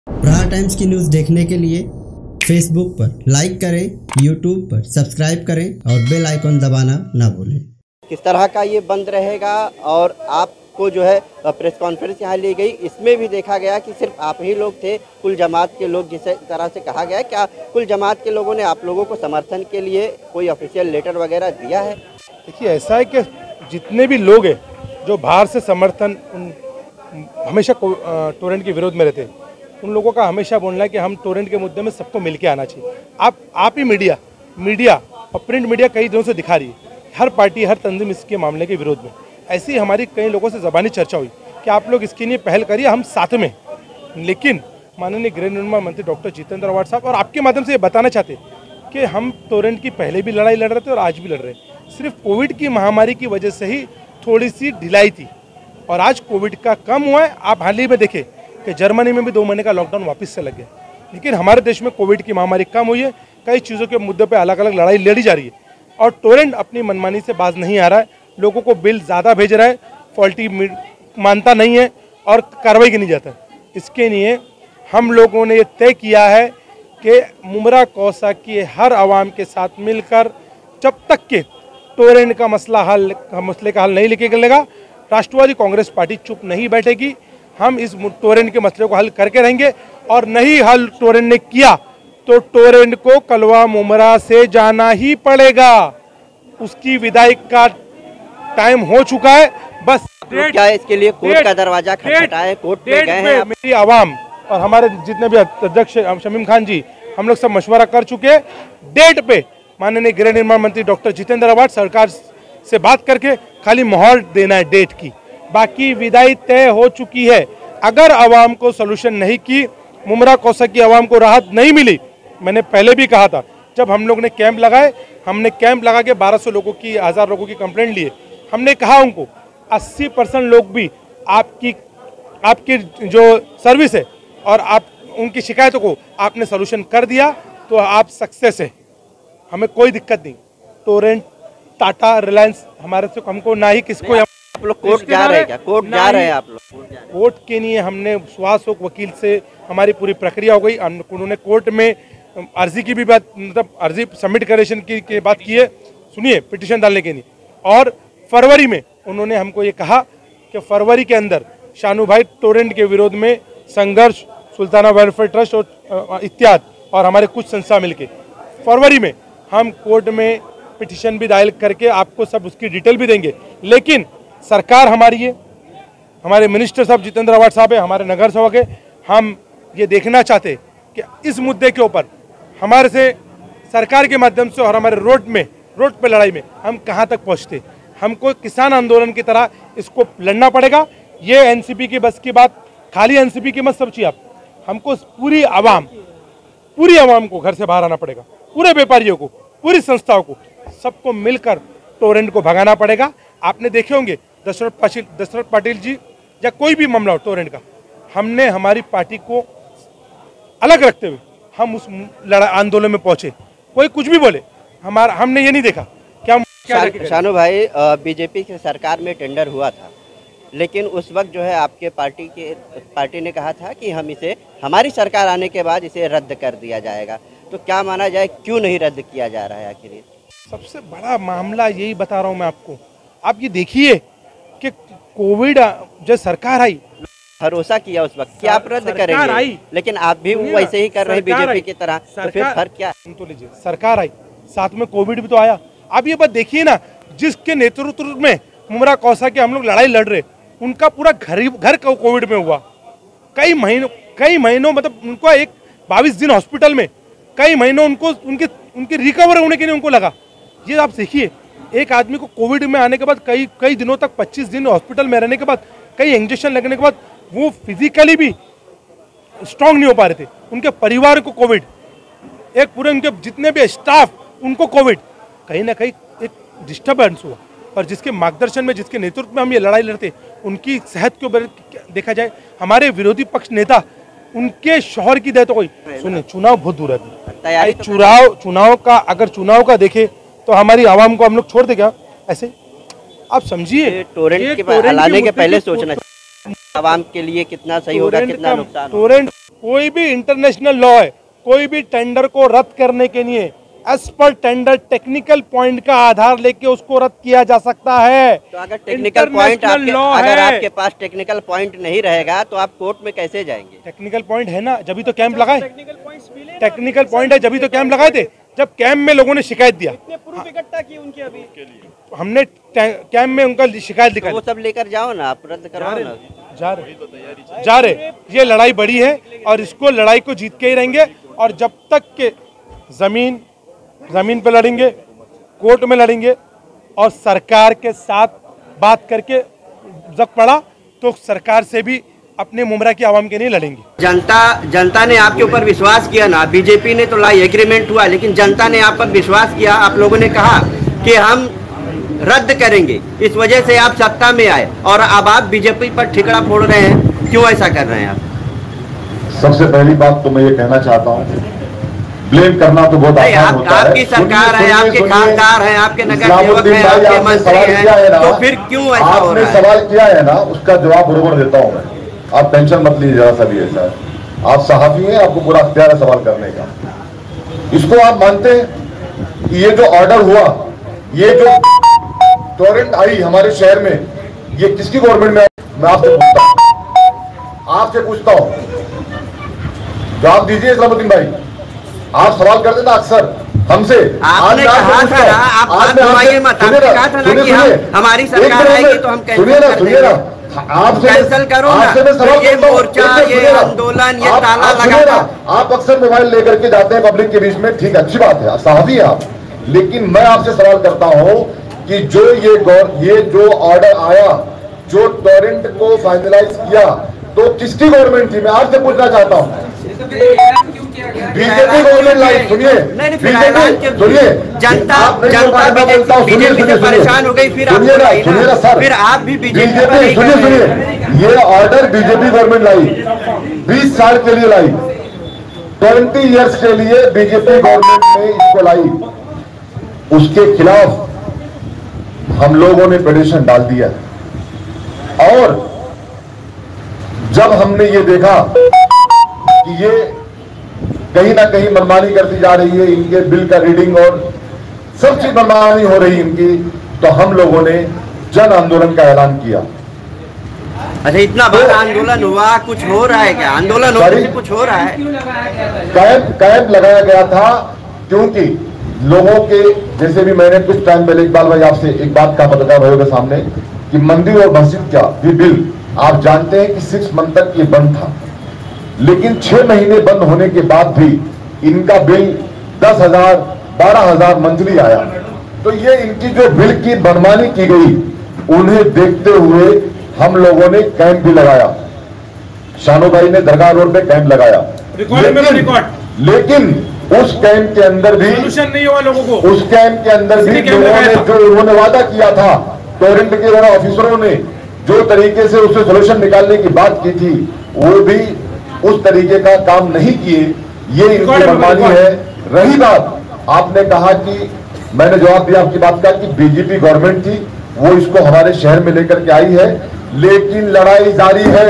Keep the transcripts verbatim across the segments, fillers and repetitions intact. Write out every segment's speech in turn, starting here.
प्रहार टाइम्स की न्यूज़ देखने के लिए फेसबुक पर लाइक करें, यूट्यूब पर सब्सक्राइब करें और बेल आइकन दबाना ना भूलें। किस तरह का ये बंद रहेगा और आपको जो है प्रेस कॉन्फ्रेंस यहाँ ली गई, इसमें भी देखा गया कि सिर्फ आप ही लोग थे कुल जमात के लोग, जिस तरह से कहा गया। क्या कुल जमात के लोगों ने आप लोगों को समर्थन के लिए कोई ऑफिशियल लेटर वगैरह दिया है? देखिए, ऐसा है कि जितने भी लोग हैं जो बाहर से समर्थन हमेशा टोरेंट के विरोध में रहते हैं, उन लोगों का हमेशा बोलना है कि हम टोरेंट के मुद्दे में सबको मिलके आना चाहिए। आप आप ही मीडिया मीडिया और प्रिंट मीडिया कई दिनों से दिखा रही है, हर पार्टी हर तंजीम इसके मामले के विरोध में। ऐसी हमारी कई लोगों से ज़बानी चर्चा हुई कि आप लोग इसके लिए पहल करिए, हम साथ में। लेकिन माननीय गृह निर्माण मंत्री डॉक्टर जितेंद्र आवाड साहब और आपके माध्यम से ये बताना चाहते कि हम टोरेंट की पहले भी लड़ाई लड़ रहे थे और आज भी लड़ रहे हैं। सिर्फ कोविड की महामारी की वजह से ही थोड़ी सी ढिलाई थी और आज कोविड का कम हुआ है। आप हाल ही में देखें कि जर्मनी में भी दो महीने का लॉकडाउन वापस से लग गया, लेकिन हमारे देश में कोविड की महामारी कम हुई है। कई चीज़ों के मुद्दे पे अलग अलग लड़ाई लड़ी जा रही है और टोरेंट अपनी मनमानी से बाज नहीं आ रहा है। लोगों को बिल ज़्यादा भेज रहा है, फॉल्टी मानता नहीं है और कार्रवाई की नहीं जाता है। इसके लिए हम लोगों ने ये तय किया है कि मुमरा कौसा की हर आवाम के साथ मिलकर जब तक के टोरेंट का मसला हल मसले का हल नहीं निकलेगा, राष्ट्रवादी कांग्रेस पार्टी चुप नहीं बैठेगी। हम इस टोरेंट के मसले को हल करके रहेंगे और नहीं हल टोरेंट ने किया तो टोरेंट को कलवा मुमरा से जाना ही पड़ेगा। उसकी विदाई का टाइम हो चुका है। बस क्या है इसके लिए कोर्ट का दरवाजा खटखटाए, कोर्ट में गए हैं? मेरी आवाम और हमारे जितने भी अध्यक्ष शमीम खान जी, हम लोग सब मशवरा कर चुके हैं। डेट पे माननीय गृह निर्माण मंत्री डॉक्टर जितेंद्र आवाड सरकार से बात करके खाली मोहर देना है डेट की, बाकी विदाई तय हो चुकी है। अगर आवाम को सोल्यूशन नहीं की, मुमरा कौसा की आवाम को राहत नहीं मिली, मैंने पहले भी कहा था जब हम लोग ने कैंप लगाए, हमने कैंप लगा के बारह सौ लोगों की हज़ार लोगों की कंप्लेंट लिए। हमने कहा उनको अस्सी परसेंट लोग भी आपकी आपकी जो सर्विस है और आप उनकी शिकायतों को आपने सोल्यूशन कर दिया तो आप सक्सेस है, हमें कोई दिक्कत नहीं। टोरेंट, टाटा, रिलायंस हमारे से हमको ना ही किसको। आप लोग कोर्ट जा रहे हैं क्या? कोर्ट जा रहे हैं आप लोग? कोर्ट के लिए हमने सुहास वकील से हमारी पूरी प्रक्रिया हो गई। उन्होंने कोर्ट में अर्जी की भी बात, मतलब अर्जी सबमिट करेशन की, की बात की है, सुनिए, पिटीशन डालने के लिए। और फरवरी में उन्होंने हमको ये कहा कि फरवरी के अंदर शानू भाई टोरेंट के विरोध में संघर्ष, सुल्ताना वेलफेयर ट्रस्ट और इत्यादि और हमारे कुछ संस्था मिलके फरवरी में हम कोर्ट में पिटीशन भी दायर करके आपको सब उसकी डिटेल भी देंगे। लेकिन सरकार हमारी है, हमारे मिनिस्टर साहब जितेंद्र आवाड साहब है, हमारे नगर सेवक है। हम ये देखना चाहते कि इस मुद्दे के ऊपर हमारे से सरकार के माध्यम से और हमारे रोड में रोड पे लड़ाई में हम कहाँ तक पहुँचते। हमको किसान आंदोलन की तरह इसको लड़ना पड़ेगा। ये एनसीपी की बस की बात, खाली एनसीपी की मत समझिए आप। हमको पूरी आवाम पूरी आवाम को घर से बाहर आना पड़ेगा, पूरे व्यापारियों को, पूरी संस्थाओं को, सबको मिलकर टोरेंट को भगाना पड़ेगा। आपने देखे होंगे दशरथ पाटिल दशरथ पाटिल जी या कोई भी मामला हो टोरेंट का, हमने हमारी पार्टी को अलग रखते हुए हम उस लड़ाई आंदोलन में पहुंचे। कोई कुछ भी बोले, हमारा हमने ये नहीं देखा क्या शा, शानू भाई, बीजेपी की सरकार में टेंडर हुआ था, लेकिन उस वक्त जो है आपके पार्टी के पार्टी ने कहा था कि हम इसे हमारी सरकार आने के बाद इसे रद्द कर दिया जाएगा। तो क्या माना जाए, क्यों नहीं रद्द किया जा रहा है आखिर? सबसे बड़ा मामला यही बता रहा हूँ मैं आपको। आप ये देखिए कि कोविड जब सरकार आई, भरोसा किया उस वक्त कि आप रद्द करेंगे, लेकिन आप भी वैसे ही कर रहे हैं बीजेपी की तरह। तो फिर फर्क क्या? तो लीजिए, सरकार आई, साथ में कोविड भी तो आया। आप ये बात देखिए ना, जिसके नेतृत्व में मुमरा कौसा के हम लोग लड़ाई लड़ रहे, उनका पूरा घर घर कोविड में हुआ। कई महीनों कई महीनों मतलब उनको एक बाईस दिन हॉस्पिटल में, कई महीनों उनको उनके उनके रिकवर होने के लिए उनको लगा। ये आप देखिए, एक आदमी को कोविड में आने के बाद कई कई दिनों तक पच्चीस दिन हॉस्पिटल में रहने के बाद, कई इंजेक्शन लगने के बाद वो फिजिकली भी स्ट्रांग नहीं हो पा रहे थे। उनके परिवार को कोविड, एक पूरे उनके जितने भी स्टाफ उनको कोविड, कहीं ना कहीं एक डिस्टर्बेंस हुआ। पर जिसके मार्गदर्शन में, जिसके नेतृत्व में हम ये लड़ाई लड़ते, उनकी सेहत के ऊपर देखा जाए, हमारे विरोधी पक्ष नेता, उनके शौहर की डेथ हो गई। सुनिए, चुनाव बहुत दूर है, चुनाव चुनाव का अगर चुनाव का देखे तो हमारी आवाम को हम लोग छोड़ दे क्या ऐसे? आप समझिए, टोरेंट के हलाने के पहले सोचना। आवाम के लिए कितना सही होगा, कितना नुकसान? टोरेंट कोई भी इंटरनेशनल लॉ है, कोई भी टेंडर को रद्द करने के लिए as per tender technical point का आधार लेके उसको रद्द किया जा सकता है। तो अगर टेक्निकल पॉइंट आपके, अगर आपके पास टेक्निकल पॉइंट नहीं रहेगा तो आप कोर्ट में कैसे जाएंगे? टेक्निकल पॉइंट है ना, जब तो कैंप लगाए। टेक्निकल पॉइंट है जब तो कैंप लगाए थे। जब कैंप में लोगों ने शिकायत दिया, प्रूफ इकट्ठा की उनके अभी हमने कैंप में उनका शिकायत दिखाई। तो वो सब लेकर जाओ ना, आप रद्द करवाओ ना। जा रहे जा रहे ये लड़ाई बड़ी है और इसको लड़ाई को जीत के ही रहेंगे। और जब तक के जमीन जमीन पे लड़ेंगे, कोर्ट में लड़ेंगे और सरकार के साथ बात करके जब पड़ा तो सरकार से भी अपने मुमरा की आवाम के लिए लड़ेंगे। जनता जनता ने आपके ऊपर विश्वास किया ना, बीजेपी ने तो लाई एग्रीमेंट हुआ, लेकिन जनता ने आप पर विश्वास किया। आप लोगों ने कहा कि हम रद्द करेंगे, इस वजह से आप सत्ता में आए और अब आप बीजेपी पर ठिकरा फोड़ रहे हैं। क्यों ऐसा कर रहे हैं आप? सबसे पहली बात तो मैं ये कहना चाहता हूँ, ब्लेम करना तो बहुत आसान होता है। आपकी सरकार है, आपके खासदार हैं, आपके नगर सेवक हैं, आपके मंत्री हैं, तो फिर क्यों ऐसा हो रहा है? आपने सवाल किया है ना, उसका जवाब बरोबर देता हूँ मैं। आप टेंशन मत लीजिए जरा सा भी ऐसा है। आप सहाफी हैं, आपको पूरा अख्तियार है सवाल करने का। इसको आप मानते हैं कि ये जो ऑर्डर हुआ, ये जो टोरेंट आई हमारे शहर में, ये किसकी गवर्नमेंट में? मैं आपसे पूछता हूँ आपसे पूछता हूँ जवाब दीजिए इस्लामुद्दीन भाई। आप सवाल करते ना अक्सर हमसे। आपने कहा था ना, आप बात घुमाइए मत। आपने कहा था ना कि हम हमारी सरकार आएगी तो हम कैंसिल कर देंगे। आपसे कैंसिल करो ना, ये मोर्चा, ये आंदोलन, ये ताला लगा। आप अक्सर मोबाइल लेकर के जाते हैं पब्लिक के बीच में, ठीक अच्छी बात है, सहाफी है आप, लेकिन मैं आपसे सवाल करता हूं कि जो ये गौर ये जो ऑर्डर आया, जो टोरेंट को फाइनलाइज किया, तो किसकी गवर्नमेंट थी? मैं आपसे पूछना चाहता हूं। बीजेपी गवर्नमेंट लाई। सुनिए बीजेपी, सुनिए जनता जनता बीजेपी से परेशान हो गई, फिर आप सुनिए ना सर, फिर आप भी बीजेपी। सुनिए सुनिए ये ऑर्डर बीजेपी गवर्नमेंट लाई, बीस साल के लिए लाई, ट्वेंटी इयर्स के लिए बीजेपी गवर्नमेंट ने इसको लाई। उसके खिलाफ हम लोगों ने पिटीशन डाल दिया और जब हमने ये देखा कि ये कहीं ना कहीं मनमानी करती जा रही है, इनके बिल का रीडिंग और सब चीज मनमानी हो रही इनकी, तो हम लोगों ने जन आंदोलन का ऐलान किया। अच्छा, इतना बड़ा आंदोलन हुआ, कुछ हो रहा है क्या? आंदोलन हो रहा, कुछ हो रहा है? कैंप कैंप लगाया गया था क्योंकि लोगों के, जैसे भी मैंने कुछ टाइम पहले इकबाल भाई आपसे एक बात का पत्रकार होगा सामने कि मंदिर और मस्जिद क्या ये बिल आप जानते हैं कि सिक्स मंथ तक ये बंद था, लेकिन छह महीने बंद होने के बाद भी इनका बिल दस हजार बारह हजार मंथली आया। तो ये इनकी जो बिल की मनमानी की गई, उन्हें देखते हुए हम लोगों ने कैंप भी लगाया। शानो भाई ने दरगाह रोड पे कैंप लगाया, लेकिन, लेकिन उस कैंप के अंदर भी नहीं हुआ लोगों को। उस कैंप के अंदर भी लोगों ने जो उन्होंने वादा किया था, टोरेंट के ऑफिसरों ने जो तरीके से उससे सोल्यूशन निकालने की बात की थी, वो भी उस तरीके का काम नहीं किए। ये इनकी मनमानी है। रही बात, आपने कहा कि मैंने जवाब दिया आपकी बात का कि बीजेपी गवर्नमेंट थी, वो इसको हमारे शहर में लेकर के आई है, लेकिन लड़ाई जारी है,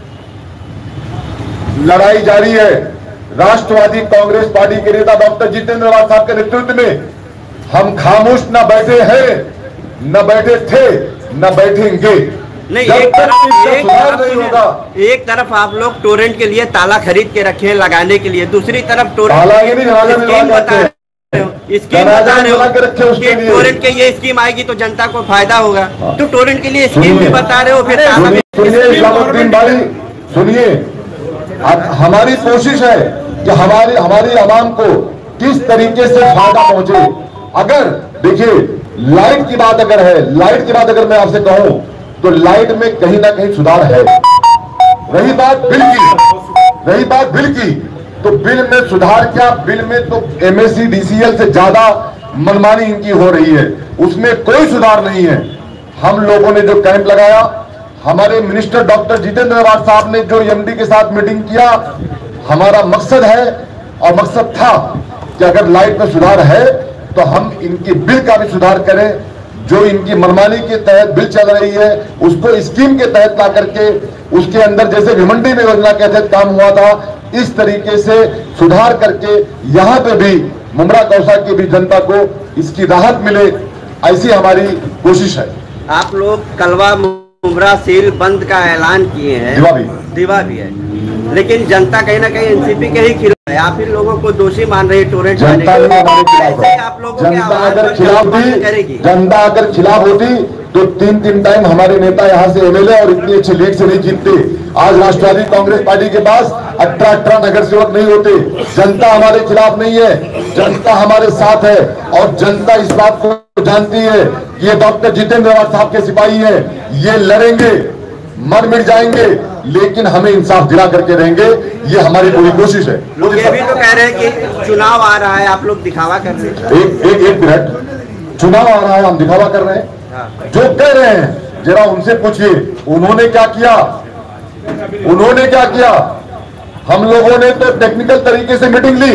लड़ाई जारी है। राष्ट्रवादी कांग्रेस पार्टी के नेता डॉक्टर जितेंद्र रावत साहब के नेतृत्व में हम खामोश न बैठे हैं, न बैठे थे, न बैठेंगे। नहीं, एक तरफ एक तरफ नहीं होगा। एक तरफ आप लोग टोरेंट के लिए ताला खरीद के रखे हैं लगाने के लिए, दूसरी तरफ टोरेंट स्कीम बता रहे हो, स्कीम बता रहे हो कि टोरेंट के ये स्कीम आएगी तो जनता को फायदा होगा, तो टोरेंट के लिए स्कीम भी बता रहे हो, फिर सुनिए इस्लामुद्दीन भाई, सुनिए, हमारी कोशिश है कि हमारी हमारी आवाम को किस तरीके से फायदा पहुंचे। अगर देखिए लाइट की बात अगर है, लाइट की बात अगर मैं आपसे कहूं तो लाइट में कहीं ना कहीं सुधार है। रही बात बिल की, रही बात बिल की, तो बिल में सुधार क्या? बिल में तो एमएससी डीसीएल से ज्यादा मनमानी इनकी हो रही है, उसमें कोई सुधार नहीं है। हम लोगों ने जो कैंप लगाया, हमारे मिनिस्टर डॉक्टर जितेंद्र रावत साहब ने जो एमडी के साथ मीटिंग किया, हमारा मकसद है और मकसद था कि अगर लाइट में सुधार है तो हम इनकी बिल का भी सुधार करें। जो इनकी मनमानी के तहत बिल चल रही है उसको स्कीम के तहत ला करके उसके अंदर जैसे भिमंडी में योजना के तहत काम हुआ था, इस तरीके से सुधार करके यहाँ पे भी मुमरा कौसा की भी जनता को इसकी राहत मिले, ऐसी हमारी कोशिश है। आप लोग कलवा मुमरा सील बंद का ऐलान किए हैं, दीवा भी दीवा भी है, लेकिन जनता कहीं ना कहीं एनसीपी के ही खिलाफ है। आप इन लोगों को दोषी मान रहे हैं टोरेंट जनता जाने के। हमारे खिलाफ है। आप लोगों जनता की आवाज अगर पर खिलाफ बंद करेगी। थी, जनता अगर खिलाफ होती तो तीन तीन टाइम हमारे नेता यहाँ से एमएलए और इतनी अच्छी लीड से नहीं जीतते। आज राष्ट्रवादी कांग्रेस पार्टी के पास अठारह अठारह नगर सेवक नहीं होते। जनता हमारे खिलाफ नहीं है, जनता हमारे साथ है और जनता इस बात को जानती है कि ये डॉक्टर जितेंद्र आवाज साहब के सिपाही है, ये लड़ेंगे, मर मिट जाएंगे, लेकिन हमें इंसाफ दिला करके रहेंगे, ये हमारी पूरी कोशिश है। लोग ये भी तो कह रहे हैं कि चुनाव आ रहा है, आप लोग दिखावा कर रहे हैं। एक एक एक मिनट, चुनाव आ रहा है, हम दिखावा कर रहे हैं? जो कह रहे हैं जरा उनसे पूछिए, उन्होंने क्या किया? उन्होंने क्या किया? हम लोगों ने तो टेक्निकल तरीके से मीटिंग ली,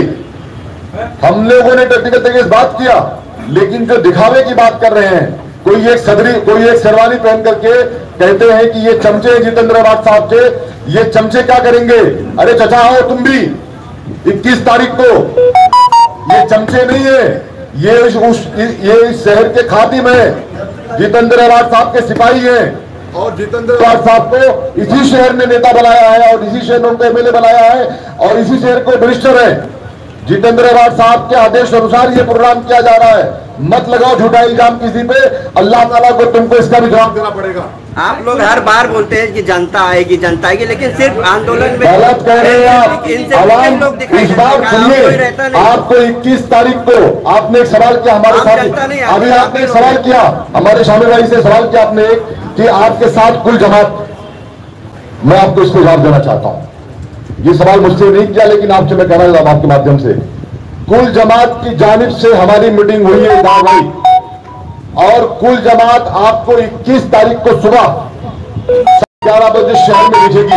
हम लोगों ने टेक्निकल तरीके से बात किया, लेकिन जो दिखावे की बात कर रहे हैं, कोई एक सदरी, कोई एक शेरवानी पहन करके कहते हैं कि ये चमचे हैं जितेंद्र आवाज साहब के, ये चमचे क्या करेंगे? अरे चचा आओ तुम भी, इक्कीस तारीख को। ये चमचे नहीं है, ये उस ये इस शहर के खादिम है, जितेंद्र आवाज साहब के सिपाही हैं और जितेंद्र आवाज साहब को इसी शहर ने नेता बनाया है और इसी शहर में उनको एमएलए बनाया है और इसी शहर को मिनिस्टर है। जितेंद्र आवाज साहब के आदेश अनुसार ये प्रोग्राम किया जा रहा है। मत लगाओ झूठा इल्जाम किसी पे, अल्लाह ताला को तुमको इसका भी जवाब देना पड़ेगा। आप लोग हर बार बोलते हैं कि जनता आएगी जनता आएगी, लेकिन सिर्फ आंदोलन में गलत कह रहे हैं आप। आवाम इस बार सुनिए, आपको इक्कीस तारीख को आपने एक सवाल किया हमारे साथ, अभी आपने एक सवाल किया हमारे शामिल भाई से, सवाल किया आपने एक कि आपके साथ कुल जमात, मैं आपको इसको जवाब देना चाहता हूँ। ये सवाल मुझसे नहीं किया, लेकिन आपसे मैं कहना चाहता हूं आपके माध्यम से, कुल जमात की जानिब से हमारी मीटिंग हुई है इदार भाई, और कुल जमात आपको इक्कीस तारीख को सुबह ग्यारह बजे शहर में भेजेगी।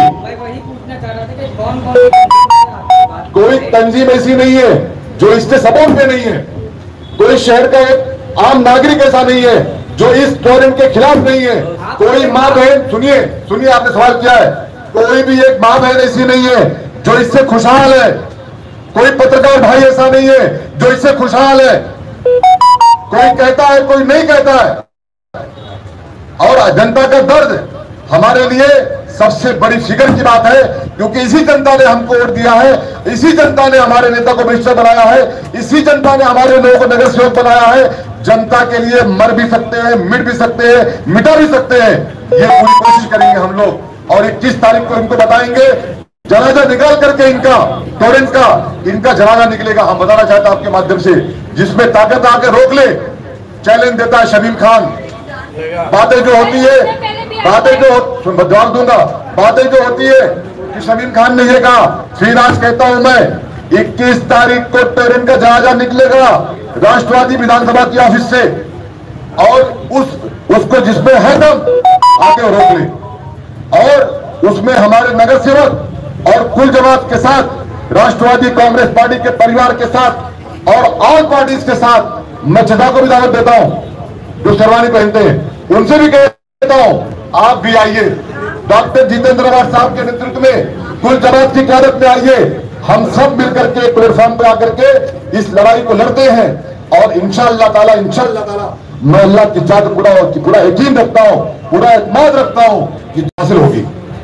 कोई तंजीम ऐसी नहीं है जो इससे सपोर्ट में नहीं है, कोई शहर का एक आम नागरिक ऐसा नहीं है जो इस टोरेंट के खिलाफ नहीं है। कोई मां बहन, सुनिए सुनिए आपने सवाल किया है, कोई भी एक मां बहन ऐसी नहीं है जो इससे खुशहाल है, कोई पत्रकार भाई ऐसा नहीं है जो इससे खुशहाल है। कोई कहता है, कोई नहीं कहता है। और जनता का दर्द हमारे लिए सबसे बड़ी फिक्र की बात है, क्योंकि इसी जनता ने हमको वोट दिया है, इसी जनता ने हमारे नेता को मिनिस्टर बनाया है, इसी जनता ने हमारे लोगों को नगर सेवक बनाया है। जनता के लिए मर भी सकते हैं, मिट भी सकते हैं, मिटा भी सकते हैं, ये पूरी कोशिश करेंगे हम लोग। और इक्कीस तारीख को इनको बताएंगे, जनाजा निकाल करके इनका टोरेंट का इनका जनाजा निकलेगा। हम बताना चाहते हैं आपके माध्यम से, जिसमें ताकत आके रोक ले, चैलेंज देता है शमीम खान। बातें जो होती है, बातें जो जवाब दूंगा, बातें जो होती है कि शमीम खान ने ये कहा, फिर आज कहता हूं मैं, इक्कीस तारीख को टोरेंट का जनाजा निकलेगा राष्ट्रवादी विधानसभा की ऑफिस से, और उस उसको जिसमें है दम आके रोक ले, और उसमें हमारे नगर सेवक और कुल जमात के साथ, राष्ट्रवादी कांग्रेस पार्टी के परिवार के साथ और ऑल पार्टीज के साथ मैं चचा को भी दावत देता हूं, जो शेरवानी पहनते हैं, उनसे भी कहता हूं आप भी आइए, डॉक्टर जितेंद्र आवाज साहब के नेतृत्व में कुल जमात की क़यादत में आइए। हम सब मिलकर के प्लेटफॉर्म पर आकर के इस लड़ाई को लड़ते हैं और इंशाअल्लाह ताला इंशाअल्लाह ताला मैं अल्लाह की चादर पूरा पूरा यकीन रखता हूं, पूरा एतमाद रखता हूं कि हासिल होगी।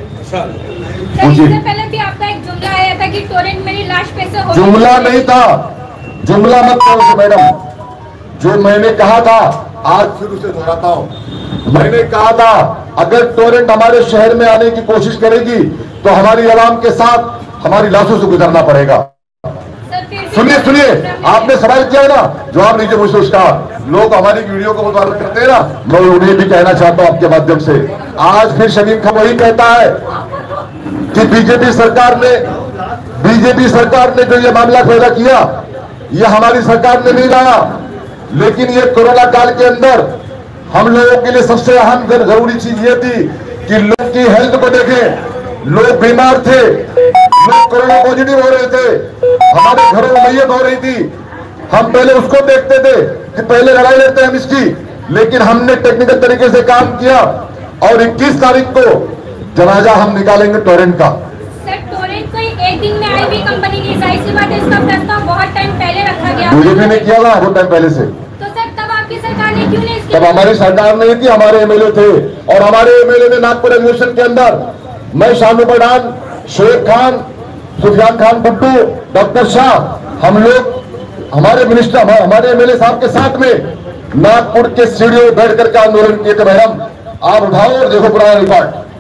इससे पहले भी आपका एक जुमला आया था कि टोरेंट मेरी लाश पे से हो। जुमला नहीं था, जुमला मत करो मैडम, जो मैंने कहा था आज फिर उसे दोहराता हूं। मैंने कहा था अगर टोरेंट हमारे शहर में आने की कोशिश करेगी तो हमारी आवाम के साथ हमारी लाशों से गुजरना पड़ेगा। सुनिए सुनिए, आपने सवाल किया ना, जवाब लीजिए मुझसे उसका। लोग हमारी वीडियो को मुताबिक करते हैं ना, मैं उन्हें भी कहना चाहता हूं आपके माध्यम से, आज फिर शमीम खान वही कहता है कि बीजेपी सरकार ने बीजेपी सरकार ने जो ये मामला पैदा किया, ये हमारी सरकार ने नहीं लाया, लेकिन ये कोरोना काल के अंदर हम लोगों के लिए सबसे अहम जरूरी चीज ये थी कि लोग की हेल्थ को देखें। लोग बीमार थे, लोग कोरोना पॉजिटिव हो रहे थे, हमारे घरों में मैयत हो रही थी। हम पहले उसको देखते थे कि पहले लड़ाई लड़ते हैं हम इसकी, लेकिन हमने टेक्निकल तरीके से काम किया और इक्कीस तारीख को जनाजा हम निकालेंगे टोरेंट का। सर टोरेंट कोई एक दिन में आई हुई कंपनी नहीं, जाहिर सी बात है इसका प्रस्ताव बहुत टाइम पहले रखा गया। बीजेपी ने किया था बहुत टाइम पहले से। तो सर तब आपकी सरकार ने क्यों नहीं इसकी? तब हमारी सरकार नहीं थी, हमारे एमएलए थे, और हमारे एमएलए ने नागपुर एग्जीबिशन के अंदर मैं, शानू पठान, शोएब खान, सुफियान खान भुट्टू, डॉक्टर शाह, हम लोग हमारे मिनिस्टर हमारे एमएलए साहब के साथ में नागपुर के सीढ़ियों बैठ करके आंदोलन किए थे। मैडम आप उठाओ और देखो पुराना रिकॉर्ड।